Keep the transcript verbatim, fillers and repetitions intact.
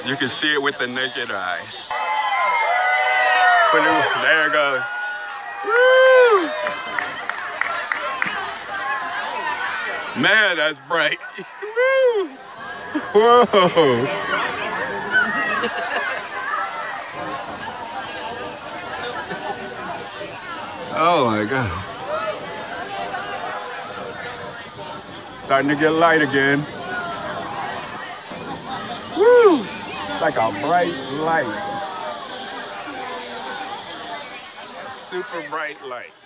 You can see it with the naked eye. There it goes. Woo! Man, that's bright. Woo! Whoa! Oh my God. Starting to get light again. Woo! Like a bright light. Super bright light.